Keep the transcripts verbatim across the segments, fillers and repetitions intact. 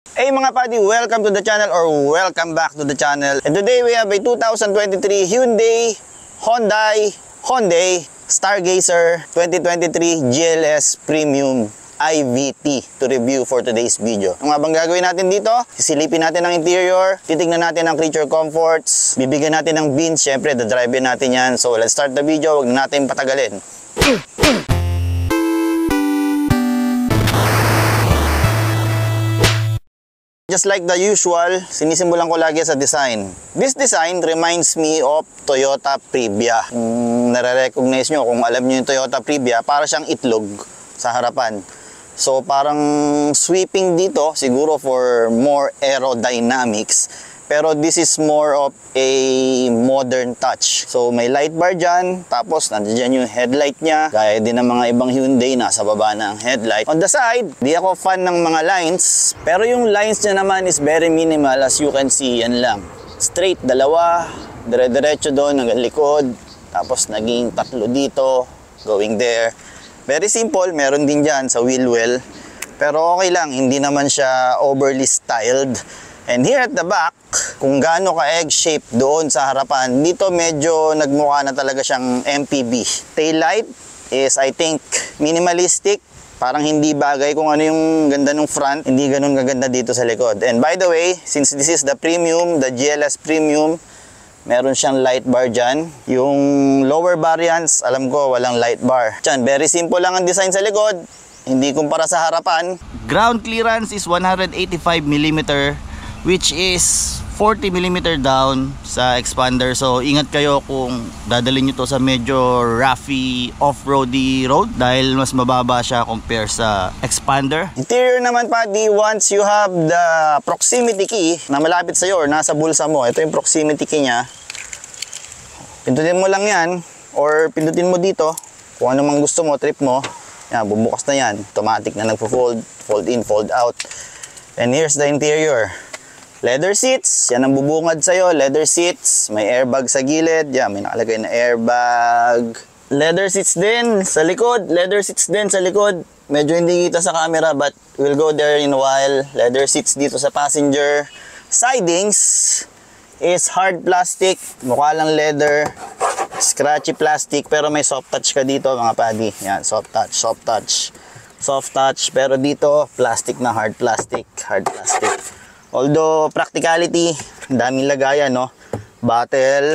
Hey mga buddy, welcome to the channel or welcome back to the channel. And today we have a two thousand twenty-three Hyundai, Hyundai, Hyundai Stargazer twenty twenty-three G L S Premium I V T to review for today's video. Ang nga bang gagawin natin dito? Sisilipin natin ang interior, titignan natin ang creature comforts, bibigyan natin ng beans, syempre dadrivein natin yan. So let's start the video, wag na natin patagalin. Just like the usual, sinisimulan ko lagi sa design. This design reminds me of Toyota Previa. Kung nare-recognize nyo, kung alam nyo yung Toyota Previa, para siyang itlog sa harapan. So parang sweeping dito, siguro for more aerodynamics. Pero this is more of a modern touch. So may light bar dyan, tapos nandiyan yung headlight niya. Gaya din ng mga ibang Hyundai, nasa baba na ang headlight. On the side, di ako fan ng mga lines. Pero yung lines niya naman is very minimal, as you can see, yan lang. Straight, dalawa, dire-diretso doon, hanggang likod. Tapos naging tatlo dito, going there. Very simple, meron din dyan sa wheel well. Pero okay lang, hindi naman siya overly styled. And here at the back, kung gaano ka egg shape doon sa harapan, dito medyo nagmukha na talaga siyang M P V. Taillight is, I think, minimalistic. Parang hindi bagay kung ano yung ganda ng front, hindi ganun kaganda dito sa likod. And by the way, since this is the premium, the G L S Premium, meron siyang light bar dyan. Yung lower variants, alam ko, walang light bar. Diyan, very simple lang ang design sa likod. Hindi kumpara sa harapan. Ground clearance is one hundred eighty-five millimeter, which is forty millimeter down sa expander. So ingat kayo kung dadalhin nyo to sa medyo roughy off-roady road dahil mas mababa siya compare sa expander. Interior naman pa, di once you have the proximity key na malapit sa'yo or nasa bulsa mo, ito yung proximity key nya, pindutin mo lang yan or pindutin mo dito kung ano mang gusto mo, trip mo, yan, bubukas na yan, automatic na nagpo-fold, fold in, fold out. And here's the interior. Leather seats, yan ang bubungad sa'yo, leather seats, may airbag sa gilid, yan, may nakalagay na airbag. Leather seats din sa likod, leather seats din sa likod. Medyo hindi kita sa camera but we'll go there in a while. Leather seats dito sa passenger. Sidings is hard plastic, mukha lang leather, scratchy plastic, pero may soft touch ka dito mga padi. Yan, soft touch, soft touch, soft touch, pero dito plastic na hard plastic, hard plastic. Although practicality, daming lagayan, no? Bottle,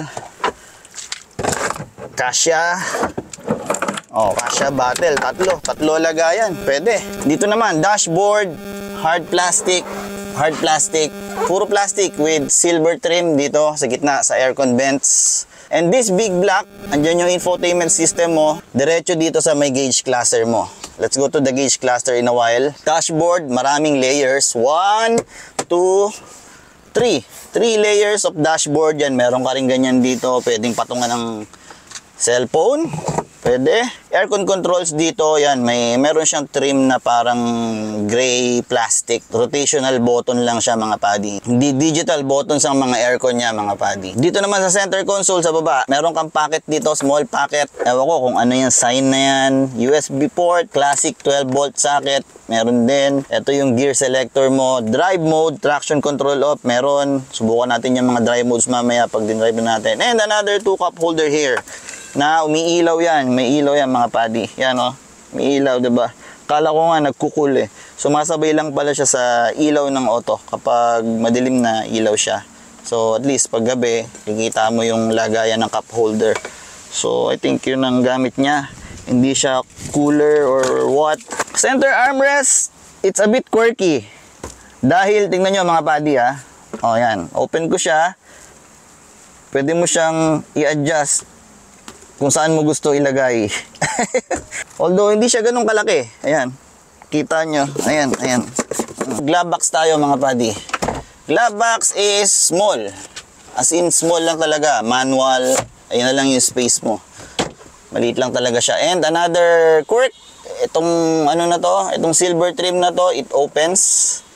kasya, oh, kasya, bottle, tatlo, tatlo lagayan, pwede. Dito naman, dashboard, hard plastic, hard plastic, puro plastic with silver trim dito sa gitna, sa aircon vents. And this big block, andyan yung infotainment system mo, diretso dito sa may gauge cluster mo. Let's go to the gauge cluster in a while. Dashboard, maraming layers. One, two, three. Three layers of dashboard yan. Meron ka rin ganyan dito. Pwedeng patungan ng cellphone. Pwede. Aircon controls dito. Yan. May, meron siyang trim na parang gray plastic. Rotational button lang siya mga padi. Hindi digital buttons ang mga aircon niya mga padi. Dito naman sa center console sa baba, meron kang pocket dito. Small pocket. Ewan ko kung ano yung sign na yan. U S B port. Classic twelve volt socket. Meron din. Ito yung gear selector mo. Drive mode. Traction control off. Meron. Subukan natin yung mga drive modes mamaya pag din-drive natin. And another two cup holder here. Na umiilaw yan, may ilaw yan mga padi. Yan o, oh, may ilaw, diba? Kala ko nga nagkukul eh. Sumasabay lang pala siya sa ilaw ng auto kapag madilim na ilaw siya. So at least pag gabi, kikita mo yung lagayan ng cup holder. So I think yun ang gamit niya. Hindi siya cooler or what. Center armrest, it's a bit quirky. Dahil, tingnan nyo mga padi ha. O yan, open ko siya. Pwede mo siyang i-adjust kung saan mo gusto ilagay. Although hindi siya ganun kalaki. Ayan. Kita nyo. Ayan, ayan. Glove box tayo mga padi. Glove box is small. As in small lang talaga. Manual. Ayan na lang yung space mo. Maliit lang talaga siya. And another quirk. Itong ano na to. Itong silver trim na to. It opens.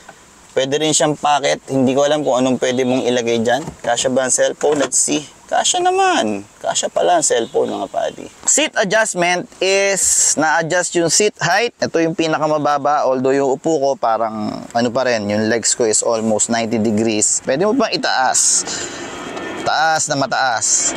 Pwede rin siyang pocket. Hindi ko alam kung anong pwede mong ilagay dyan. Kasya ba ang cellphone? Let's see. Kasya naman. Kasya pala ang cellphone, mga padi. Seat adjustment is na-adjust yung seat height. Ito yung pinakamababa. Although yung upo ko parang ano pa rin. Yung legs ko is almost ninety degrees. Pwede mo pang itaas. Taas na mataas.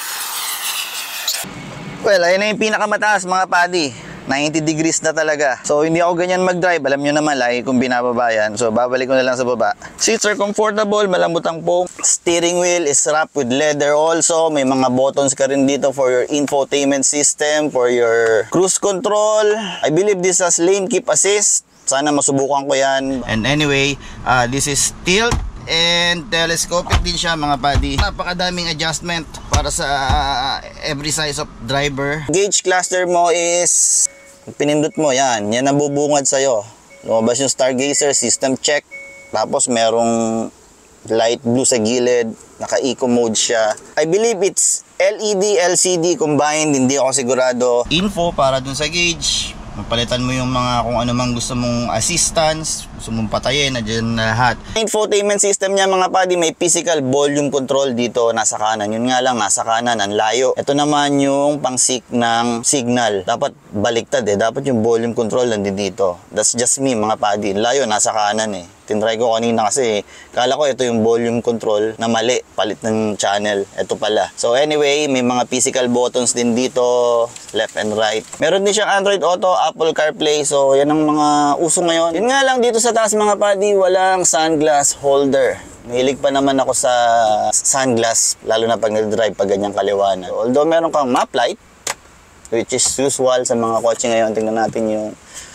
Well, ayun na yung pinakamataas, mga padi. ninety degrees na talaga. So, hindi ako ganyan mag-drive. Alam nyo naman, lagi kong binababayan. So, babalik ko na lang sa baba. Seats are comfortable, malambot ang foam. Steering wheel is wrapped with leather also. May mga buttons ka rin dito for your infotainment system, for your cruise control. I believe this has lane keep assist. Sana masubukan ko yan. And anyway, uh, this is tilt and telescopic din siya, mga padi. Napakadaming adjustment para sa uh, every size of driver. Gauge cluster mo is pinindot mo, yan. Yan ang bubungad sa'yo. Lumabas yung stargazer, system check. Tapos merong light blue sa gilid. Naka-eco mode siya. I believe it's L E D, L C D combined. Hindi ako sigurado. Info para dun sa gauge. Mapalitan mo yung mga kung ano mang gusto mong assistance, gusto mong patayin, na dyan na lahat. Infotainment system niya, mga padi, may physical volume control dito nasa kanan. Yun nga lang, nasa kanan, ang layo. Ito naman yung pang-seek ng signal. Dapat baliktad eh. Dapat yung volume control nandito dito. That's just me, mga padi. Layo, nasa kanan eh. Tinry ko kanina kasi kala ko ito yung volume control na mali, palit ng channel. Ito pala. So anyway, may mga physical buttons din dito, left and right. Meron din siyang Android Auto, Apple CarPlay. So yan ang mga uso ngayon. Yun nga lang, dito sa taas, mga padi, walang sunglass holder. Mahilig pa naman ako sa sunglass, lalo na pag nag-drive pag ganyang kaliwanag. Although meron kang map light, which is usual sa mga kotse ngayon. Tingnan natin yung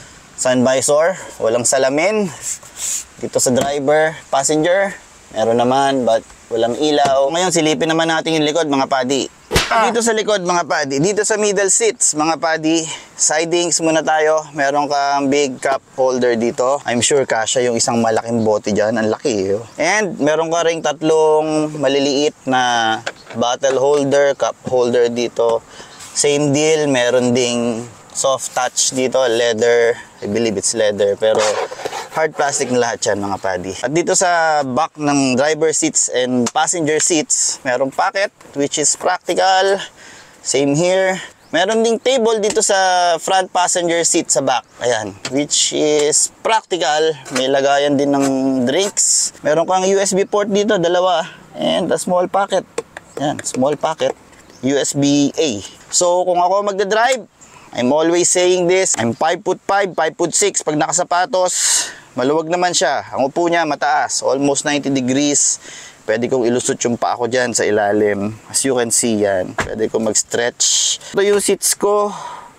sun visor, walang salamin. Dito sa driver, passenger, meron naman, but walang ilaw. Ngayon, silipin naman natin yung likod, mga padi. Dito sa likod, mga padi, dito sa middle seats, mga padi, sidings muna tayo. Meron kang big cup holder dito. I'm sure kasya yung isang malaking bote dyan. Ang laki eh. And meron ka ring tatlong maliliit na bottle holder, cup holder dito. Same deal, meron ding soft touch dito, leather. I believe it's leather, pero hard plastic na lahat yan, mga padi. At dito sa back ng driver seats and passenger seats, merong pocket, which is practical. Same here. Meron ding table dito sa front passenger seat sa back. Ayan, which is practical. May lagayan din ng drinks. Meron kang U S B port dito, dalawa. And a small pocket. Ayan, small pocket. U S B A. So, kung ako magdadrive, I'm always saying this, I'm five foot five, five foot six. Pag nakasapatos, maluwag naman siya. Ang upo niya mataas, almost ninety degrees. Pwede kong ilusot yung paa ko dyan sa ilalim. As you can see yan. Pwede kong mag-stretch. Ito yung seats ko.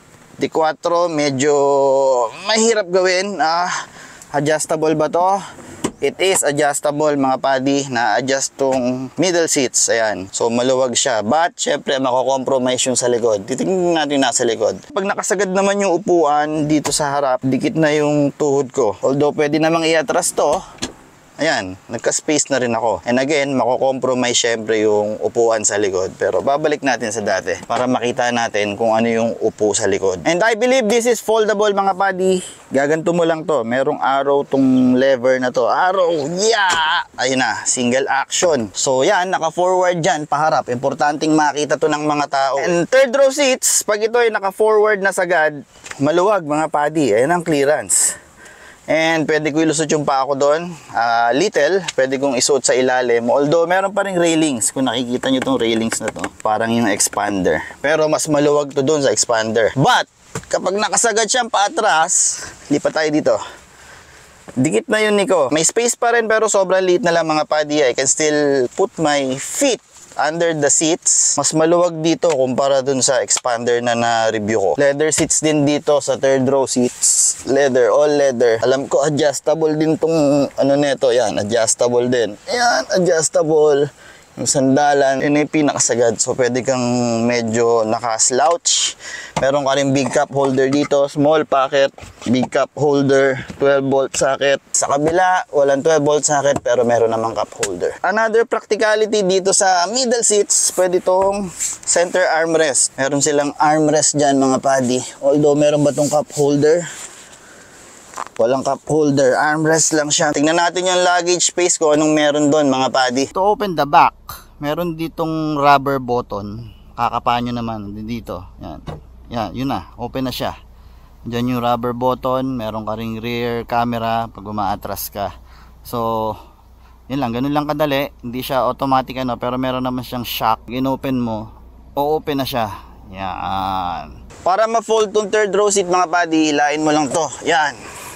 D four, medyo mahirap gawin. Ah, adjustable ba to? It is adjustable, mga padi. Na-adjust tong middle seats. Ayan. So, maluwag siya. But, syempre, mako-compromise yung sa likod. Titingnan natin yung nasa likod. Pag nakasagad naman yung upuan dito sa harap, dikit na yung tuhod ko. Although, pwede namang i-atras to. Ayan, nagka-space na rin ako. And again, mako-compromise syempre yung upuan sa likod. Pero babalik natin sa dati para makita natin kung ano yung upo sa likod. And I believe this is foldable, mga padi. Gaganto mo lang to. Merong arrow tong lever na to. Arrow! Yeah! Ayun na, single action. So yan, naka-forward dyan, paharap. Importanteng makita to ng mga tao. And third row seats, pag ito ay naka-forward na sagad, maluwag, mga padi. Ayan ang clearance. And pwede ko ilusot yung paa ko doon. Uh, little, pwede kong isuot sa ilalim. Although meron pa rin railings. Kung nakikita nyo itong railings na to, parang yung expander. Pero mas maluwag to doon sa expander. But, kapag nakasagad siyang paatras, lipat tayo dito. Dikit na yun, Nico. May space pa rin, pero sobrang liit na lang, mga padi. I can still put my feet under the seats. Mas maluwag dito kumpara dun sa expander na na-review ko. Leather seats din dito sa third row seats. Leather, all leather. Alam ko adjustable din tong ano neto. Yan, adjustable din. Yan, adjustable. Yung sandalan, yun yung pinakasagad. So, pwede kang medyo naka-slouch. Meron ka rin big cup holder dito. Small pocket, big cup holder, twelve volt socket. Sa kabila, walang twelve volt socket, pero meron namang cup holder. Another practicality dito sa middle seats, pwede itong center armrest. Meron silang armrest dyan, mga padi. Although, meron ba itong cup holder? Walang cup holder, armrest lang siya. Tingnan natin yung luggage space ko, anong meron doon mga buddy. To open the back, meron ditong rubber button. Kakapaan nyo naman dito. Yan. Yan, yun na. Open na siya. Diyan yung rubber button, meron ka ring rear camera pag umaatras ka. So, yun lang, ganun lang kadali. Hindi siya automatic ano, pero meron naman siyang shock. Gin-open mo, o-open na siya. Yan. Para ma-fold tong third row seat mga buddy, hilain mo lang to. Yan.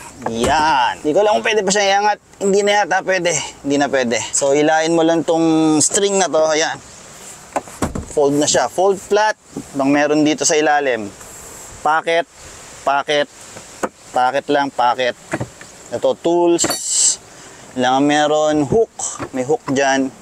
Yan. Hindi ko lang kung pwede pa siya iangat. Hindi na yata pwede. Hindi na pwede. So, hilain mo lang tong string na to. Ayan. Fold na siya. Fold flat. Bang meron dito sa ilalim. Pocket. Pocket. Pocket lang. Pocket. Ito, tools. Lang meron. Hook. May hook dyan.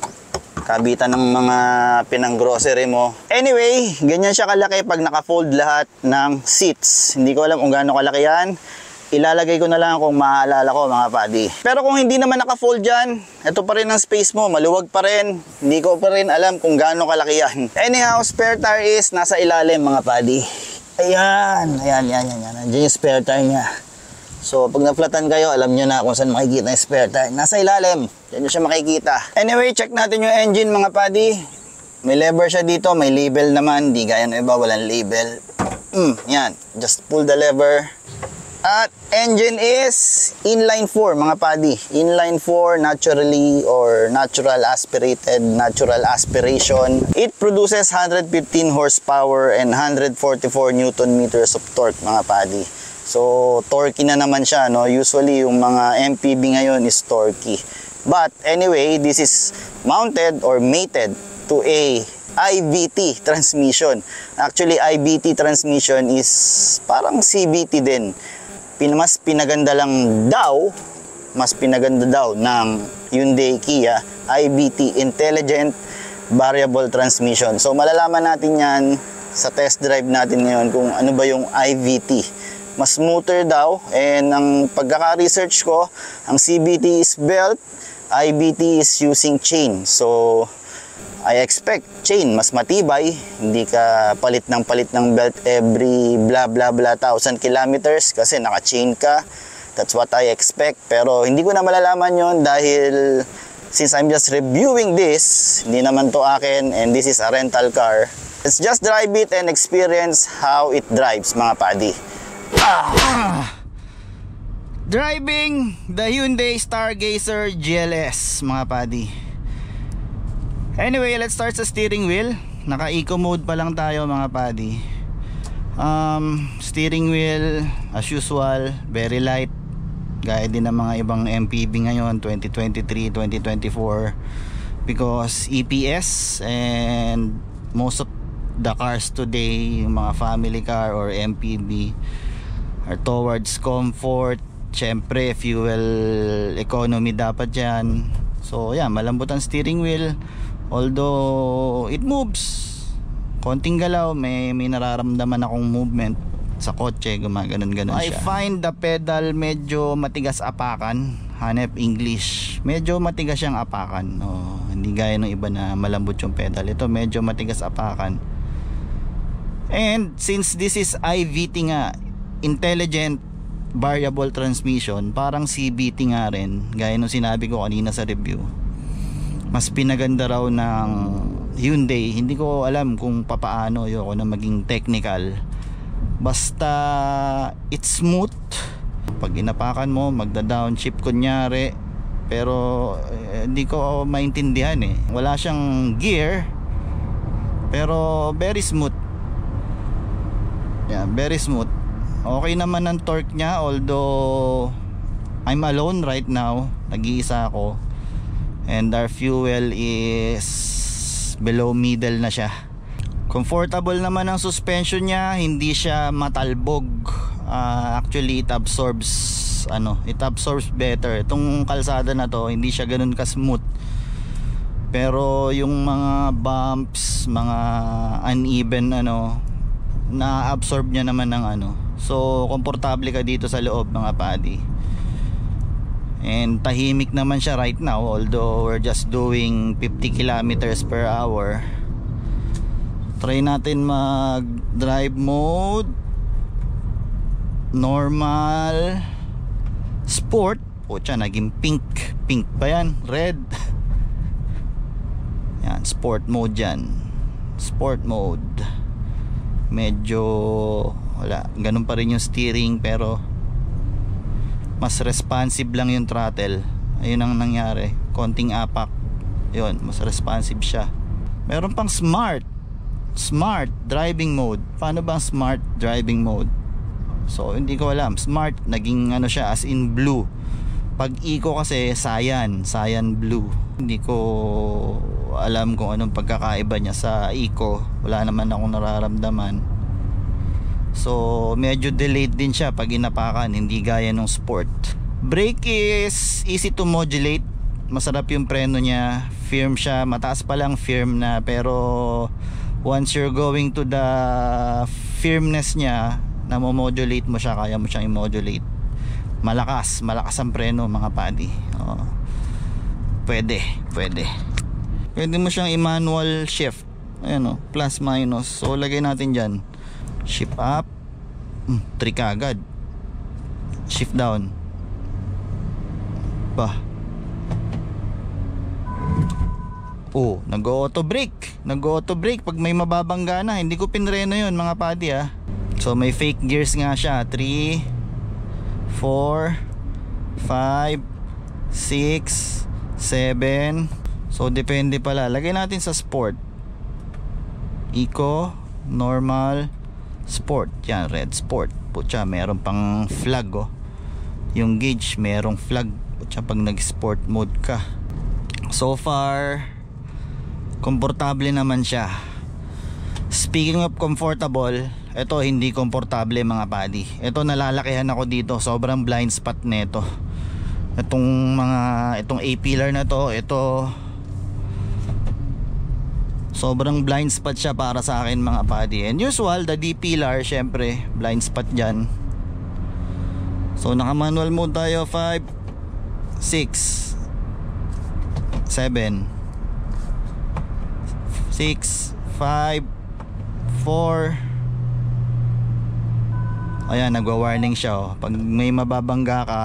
Kabitan ng mga pinang-grocery mo. Anyway, ganyan siya kalaki pag naka-fold lahat ng seats. Hindi ko alam kung gaano kalaki yan. Ilalagay ko na lang kung maaalala ko mga buddy. Pero kung hindi naman naka-fold dyan, ito pa rin ang space mo, maluwag pa rin. Hindi ko pa rin alam kung gaano kalaki yan. Anyhow, spare tire is nasa ilalim mga buddy. Ayan, ayan, ayan, ayan. Nandiyan yung spare tire niya. So, pag na-flatan kayo, alam nyo na kung saan makikita yung spare tire. Nasa ilalim. Diyan nyo siya makikita. Anyway, check natin yung engine mga buddy. May lever siya dito, may label naman. Di gaya ng iba, walang label. Mm, yan. Just pull the lever. At engine is inline four mga buddy. Inline four naturally or natural aspirated, natural aspiration. It produces one hundred fifteen horsepower and one hundred forty-four newton meters of torque mga buddy. So torquey na naman siya, no? Usually yung mga M P V ngayon is torquey. But anyway, this is mounted or mated to a I V T transmission. Actually, I V T transmission is parang C V T din. Mas pinaganda lang daw, mas pinaganda daw ng Hyundai Kia I V T, Intelligent Variable Transmission. So malalaman natin yan sa test drive natin ngayon kung ano ba yung I V T. Mas smoother daw, and ang pagkaka-research ko, ang C V T is belt, I V T is using chain. So I expect chain mas matibay, hindi ka palit ng palit ng belt every blah blah blah thousand kilometers kasi naka-chain ka. That's what I expect, pero hindi ko na malalaman yon dahil since I'm just reviewing this, hindi naman to akin and this is a rental car. Let's just drive it and experience how it drives mga buddy. Ah. Driving the Hyundai Stargazer G L S mga buddy. Anyway, let's start sa steering wheel. Naka eco mode pa lang tayo mga buddy. um, Steering wheel as usual, very light, gaya din ng mga ibang M P V ngayon twenty twenty-three, twenty twenty-four, because E P S and most of the cars today, yung mga family car or M P V, are towards comfort. Syempre fuel economy dapat yan. So yeah, malambot ang steering wheel. Although it moves, konting galaw, may, may nararamdaman akong movement sa kotse, gumaganon-ganon siya. I find the pedal medyo matigas apakan. Hanep English, medyo matigas siyang apakan. Oh, hindi gaya ng iba na malambot yung pedal. Ito medyo matigas apakan. And since this is I V T nga, Intelligent Variable Transmission, parang C V T nga rin, gaya nung sinabi ko kanina sa review. Mas pinaganda raw ng Hyundai. Hindi ko alam kung papaano, ayoko na maging technical. Basta it's smooth. Pag inapakan mo, magda-downshift kunyari. Pero eh, hindi ko maintindihan eh. Wala siyang gear, pero very smooth. Yeah, very smooth. Okay naman ang torque niya, although I'm alone right now. Nag-iisa ako. And our fuel is below middle na siya. Comfortable naman ang suspension niya, hindi siya matalbog. Uh, actually it absorbs ano, it absorbs better. Itong kalsada na to, hindi siya ganun ka-smooth. Pero yung mga bumps, mga uneven ano, na-absorb niya naman ng ano. So komportable ka dito sa loob mga buddy. And tahimik naman siya right now, although we're just doing fifty kilometers per hour. Try natin mag drive mode, normal, Sport, putya, naging pink. Pink ba yan? Red. Yan, sport mode yan. Sport mode. Medyo wala, ganun pa rin yung steering, pero mas responsive lang yung throttle. Ayun ang nangyari, konting apak. Yun, mas responsive siya. Meron pang smart. Smart driving mode. Paano ba ang smart driving mode? So hindi ko alam. Smart, naging ano siya, as in blue. Pag eco kasi cyan, cyan blue. Hindi ko alam kung anong pagkakaiba niya sa eco. Wala naman akong nararamdaman. So medyo delayed din siya pag inapakan, hindi gaya ng sport. Brake is easy to modulate. Masarap yung preno niya. Firm siya, mataas pa lang firm na, pero once you're going to the firmness niya, na mo-modulate mo siya, kaya mo siyang i-modulate. Malakas, malakas ang preno mga padi. Oh. Pwede, pwede. Pwede mo siyang i-manual shift. Ayan o, plus minus. So lagay natin dyan. Shift up. Hmm, three kagad. Shift down. Bah. Oh, nag-auto brake. Nag-auto brake pag may mababangga na. Hindi ko pinreno yun mga padi ah. So may fake gears nga siya. Three, four, five, six, seven. So depende pala. Lagay natin sa sport. Eco, normal, sport. Yan, red sport. Putya, meron pang flag oh. Yung gauge merong flag. Putya, pag nag-sport mode ka. So far komportable naman siya. Speaking of comfortable, ito hindi komportable mga padi. Ito nalalakihan ako dito, sobrang blind spot nito. Itong mga itong A-pillar na to, ito sobrang blind spot siya para sa akin mga padi. And usual, the D-pillar syempre blind spot dyan. So naka manual mode tayo. Five, six, seven, six, five, four. Ayan, nagwa-warning siya oh. Pag may mababangga ka,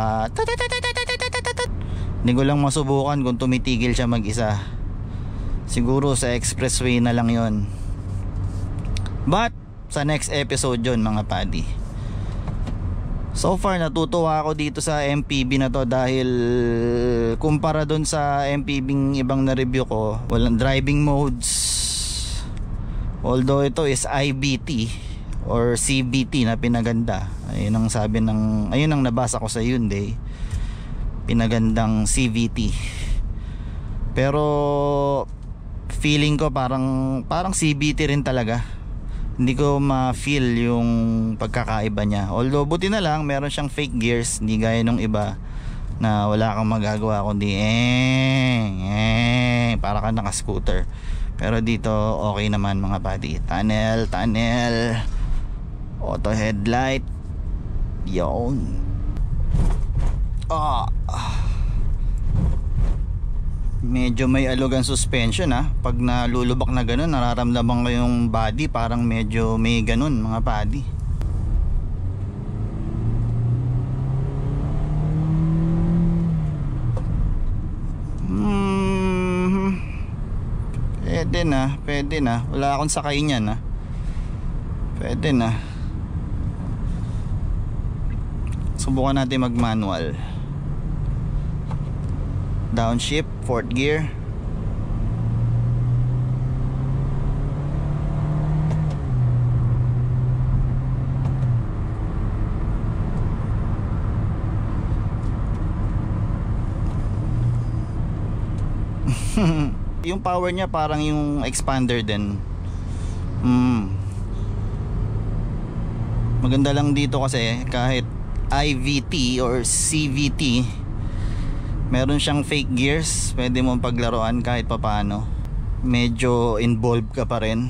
hindi ko lang masubukan kung tumitigil siya mag-isa. Siguro sa expressway na lang yon. But sa next episode yon mga padi. So far natutuwa ako dito sa M P V na to, dahil kumpara dun sa M P V ibang na review ko, walang driving modes. Although ito is I B T or C V T na pinaganda. Ayun ang sabi ng, ayun ang nabasa ko sa Hyundai, pinagandang C V T. Pero feeling ko parang parang C V T rin talaga. Hindi ko ma-feel yung pagkakaiba niya. Although buti na lang meron siyang fake gears, hindi gaya nung iba na wala kang magagawa kundi eh, eh para ka naka-scooter. Pero dito okay naman mga buddy. Tunnel, tunnel, auto headlight. Yun. Ah. Medyo may alugan suspension ah. Pag nalulubak na ganun, nararamdaman ko yung body parang medyo may ganun mga buddy. Hmm. Pwede na, pwede na. Wala akong sakay niyan ah. Pwede na. Subukan natin mag manual. Downshift, fourth gear. Yung power niya parang yung expander din. Hmm. Maganda lang dito kasi kahit I V T or C V T, meron siyang fake gears, pwede mong paglaruan kahit papaano. Medyo involved ka pa rin.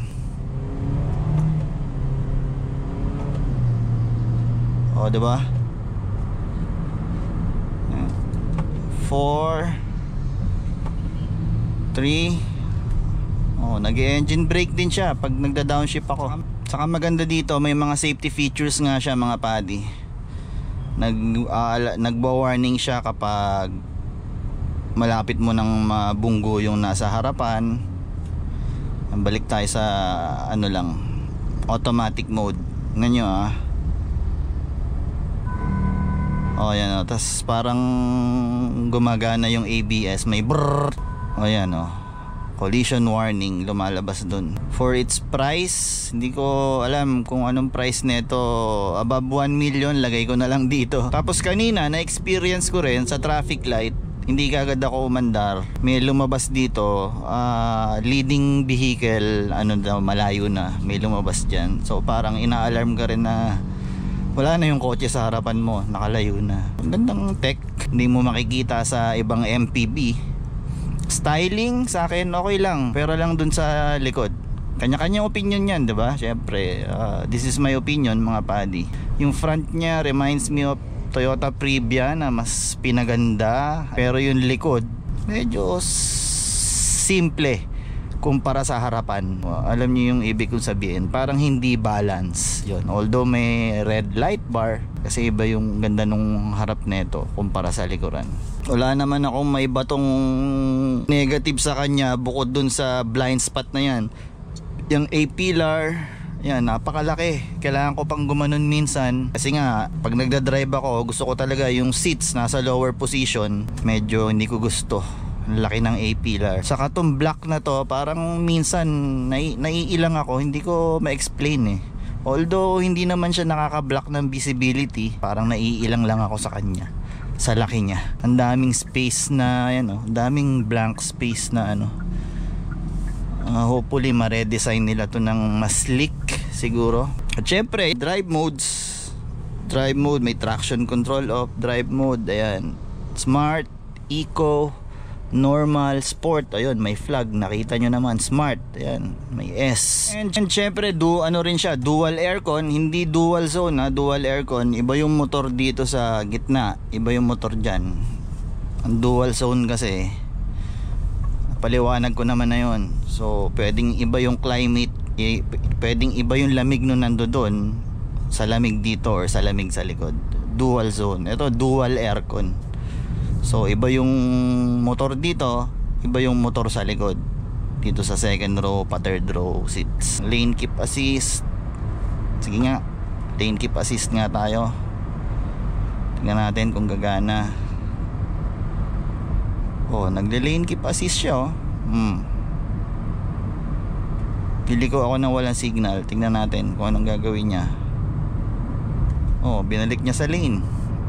O, diba? four three. Oh, nag-engine brake din siya pag nagda-downshift ako. Saka maganda dito, may mga safety features nga siya mga buddy. nag uh, nagwa-warning siya kapag malapit mo ng mabunggo yung nasa harapan. Balik tayo sa ano lang, automatic mode. Tingnan nyo ah. O yan o, tas parang gumagana yung A B S, may brrrr. O yan o, collision warning lumalabas dun. For its price, hindi ko alam kung anong price nito. Above one million, lagay ko na lang dito. Tapos kanina na-experience ko rin sa traffic light, hindi kagad ako umandar, may lumabas dito, uh, leading vehicle, ano daw, malayo na, may lumabas dyan. So parang ina-alarm ka rin na wala na yung kotse sa harapan mo, nakalayo na. Ang gandang tech, hindi mo makikita sa ibang M P V. Styling sa akin okay lang, pero lang dun sa likod. Kanya-kanyang opinion yan, diba? Syempre, uh, this is my opinion mga padi. Yung front niya reminds me of Toyota Previa na mas pinaganda, pero yung likod medyo simple kumpara sa harapan. Alam niyo yung ibig kong sabihin, parang hindi balance yun. Although may red light bar, kasi iba yung ganda nung harap neto kumpara sa likuran. Wala naman akong may batong negative sa kanya bukod dun sa blind spot na yan. Yung A-pillar, yan, napakalaki. Kailangan ko pang gumanon minsan. Kasi nga, pag nagdadrive ako, gusto ko talaga yung seats nasa lower position. Medyo hindi ko gusto. Laki ng A-pillar. Saka tong black na to, parang minsan nai naiilang ako. Hindi ko ma-explain eh. Although hindi naman siya nakaka-block ng visibility, parang naiilang lang ako sa kanya, sa laki niya. Ang daming space na, yan oh, daming blank space na ano. Uh, hopefully ma-redesign nila to ng mas slick siguro. At syempre, drive modes. Drive mode, may traction control off, drive mode, ayan. Smart, eco, normal, sport, ayun, may flag, nakita nyo naman, smart, ayan, may S. And, and syempre, du, ano rin siya, dual aircon, hindi dual zone ha, dual aircon. Iba yung motor dito sa gitna, iba yung motor dyan. Ang dual zone kasi, paliwanag ko naman na yun. So pwedeng iba yung climate, pwedeng iba yung lamig nung nando doon, sa lamig dito or sa lamig sa likod. Dual zone, ito dual aircon. So iba yung motor dito, iba yung motor sa likod. Dito sa second row, pa third row seats. Lane keep assist. Sige nga, lane keep assist nga tayo. Tingnan natin kung gagana. Oh, nagle-lane keep assist siya oh. Hmm. Pili ko ako nang walang signal. Tingnan natin kung anong gagawin niya. Oh, binalik niya sa lane.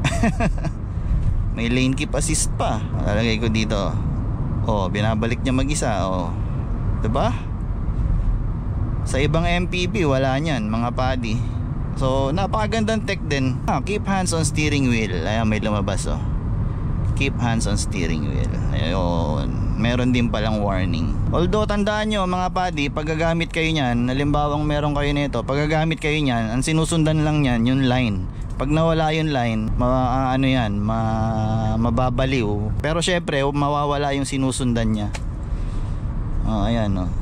May lane keep assist pa. Lalagay ko dito. Oh, binabalik niya mag-isa. Oh. 'Di ba? Sa ibang M P V wala niyan, mga padi. So, napakagandang tech din. Ah, keep hands on steering wheel. Ayan, may lumabas oh. Keep hands on steering wheel. Ayun. Meron din palang warning. Although tandaan nyo mga padi, pag gagamit kayo nyan, halimbawang meron kayo nito, pag gagamit kayo nyan, ang sinusundan lang nyan yung line. Pag nawala yung line, ma, ano yan, ma, mababaliw. Pero syempre, mawawala yung sinusundan niya. Oh, ayan oh.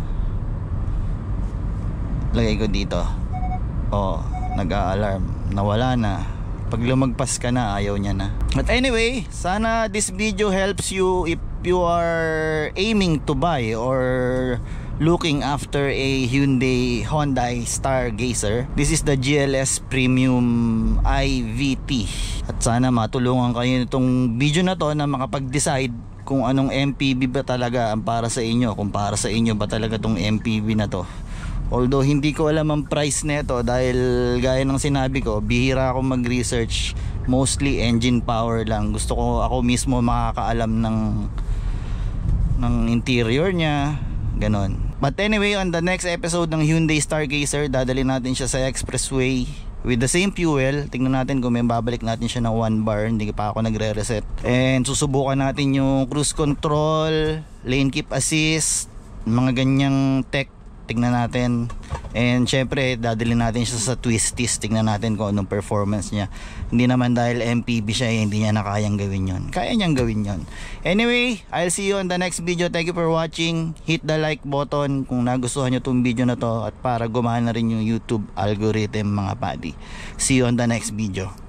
Lagay ko dito. Oh, nag-a-alarm. Nawala na. Pag lumagpas ka na, ayaw niya na. But anyway, sana this video helps you if you are aiming to buy or looking after a Hyundai Honda Stargazer. This is the G L S Premium I V T. At sana matulungan kayo nitong video na to na makapag-decide kung anong M P V ba talaga ang para sa inyo, kung para sa inyo ba talaga tong M P V na to. Although hindi ko alam ang price nito dahil gaya ng sinabi ko, bihira ako mag-research, mostly engine power lang. Gusto ko ako mismo makakaalam ng ng interior niya, ganon. But anyway, on the next episode ng Hyundai Stargazer, dadalhin natin siya sa expressway with the same fuel. Tingnan natin kung may babalik natin siya ng one bar, hindi pa ako nagre-reset. And susubukan natin yung cruise control, lane keep assist, mga ganyang tech. Tingnan natin. And syempre dadalhin natin siya sa twisties. Tingnan natin kung anong performance niya. Hindi naman dahil M P V siya eh, hindi niya na kayang gawin yon. Kaya niyang gawin yon. Anyway, I'll see you on the next video. Thank you for watching. Hit the like button kung nagustuhan nyo itong video na to, at para gumana rin yung YouTube algorithm mga padi. See you on the next video.